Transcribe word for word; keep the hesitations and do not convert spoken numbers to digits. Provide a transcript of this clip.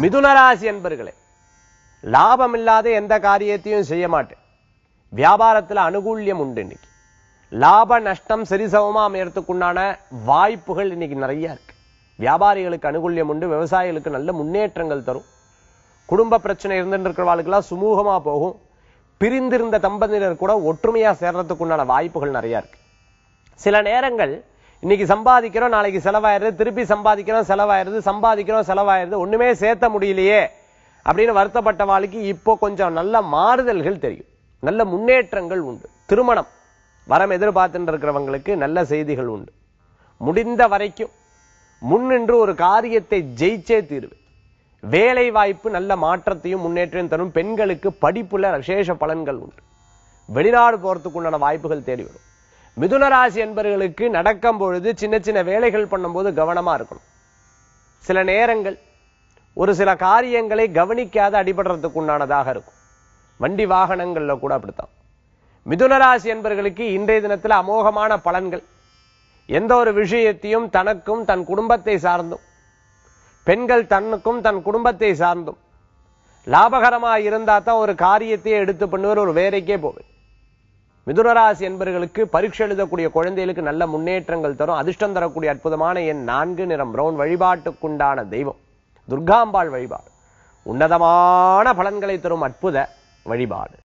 மிதுனராசி என்பர்களே, லாபம் இல்லாத எந்த காரியத்தையும் செய்ய மாட்டேன். வியாபாரத்துல அனுகூல்யம் உண்டு. இன்னைக்கு லாப நஷ்டம் சரிசமமா அமையறதுக்குண்டான வாய்ப்புகள் இன்னைக்கு நிறைய இருக்கு. வியாபாரிகளுக்கு அனுகூல்யம் உண்டு. விவசாயிகளுக்கு நல்ல முன்னேற்றங்கள் தரும். குடும்ப பிரச்சனை இருந்துட்டு இருக்கிறவாளுக்கெல்லாம் சுமூகமா போகும். பிரிந்திருந்த தம்பதியினர் கூட ஒற்றுமையா சேர்றதுக்குண்டான வாய்ப்புகள் நிறைய இருக்கு. சில நேரங்கள் இன்னைக்கு சம்பாதிக்கிறோம், நாளைக்கு செலவாயிருது, திருப்பி சம்பாதிக்கிறோம், செலவாயிருது, சம்பாதிக்கிறோம், செலவாயிருது, ஒண்ணுமே சேர்த்த முடியலையே அப்படின்னு வருத்தப்பட்ட வாழ்க்கை இப்போ கொஞ்சம் நல்ல மாறுதல்கள் தெரியும். நல்ல முன்னேற்றங்கள் உண்டு. திருமணம் வரம் எதிர்பார்த்துட்டு இருக்கிறவங்களுக்கு நல்ல செய்திகள் உண்டு. முடிந்த வரைக்கும் முன்னின்று ஒரு காரியத்தை ஜெயிச்சே தீர்வு. வேலை வாய்ப்பு நல்ல மாற்றத்தையும் முன்னேற்றம் தரும். பெண்களுக்கு படிப்புல விசேஷ பலன்கள் உண்டு. வெளிநாடு போறதுக்கு உண்டான வாய்ப்புகள் தேடி வரும். மிதுனராசி என்பவர்களுக்கு நடக்கும் பொழுது சின்ன சின்ன வேலைகள் பண்ணும்போது கவனமா இருக்கணும். சில நேரங்கள் ஒரு சில காரியங்களை கவனிக்காத அடிபடுறதுக்கு உண்டானதாக இருக்கும். வண்டி வாகனங்கள்ல கூட அப்படித்தான். மிதுனராசி என்பவர்களுக்கு இன்றைய தினத்துல அமோகமான பலன்கள். எந்த ஒரு விஷயத்தையும் தனக்கும் தன் குடும்பத்தை சார்ந்தும், பெண்கள் தன்னுக்கும் தன் குடும்பத்தை சார்ந்தும் லாபகரமா இருந்தா தான் ஒரு காரியத்தையே எடுத்து பண்ணுவர், ஒரு வேலைக்கே போவேன். மிதுனராசி என்பவர்களுக்கு பரீட்சை எழுதக்கூடிய குழந்தைகளுக்கு நல்ல முன்னேற்றங்கள் தரும். அதிர்ஷ்டம் தரக்கூடிய அற்புதமான எண் நான்கு, நிறம் பிரவுன். வழிபாட்டுக்குண்டான தெய்வம் துர்காம்பாள் வழிபாடு உன்னதமான பலன்களை தரும் அற்புத வழிபாடு.